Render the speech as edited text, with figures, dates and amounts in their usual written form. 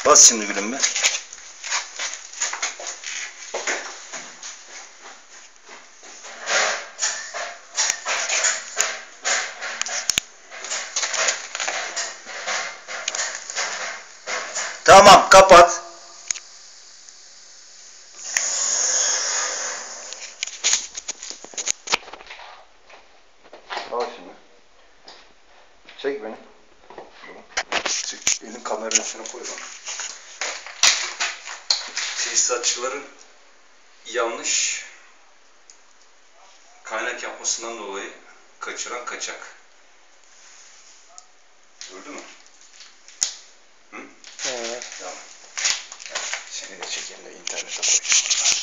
Bas şimdi gülüm be. Tamam, kapat. Al şimdi. Çek beni. Çek. Elin kameranın üstüne koy bana. Tesisatçıların yanlış kaynak yapmasından dolayı kaçıran kaçak. Gördün mü? Hı? Evet. Tamam. Seni de çekelim de internete koyacağım.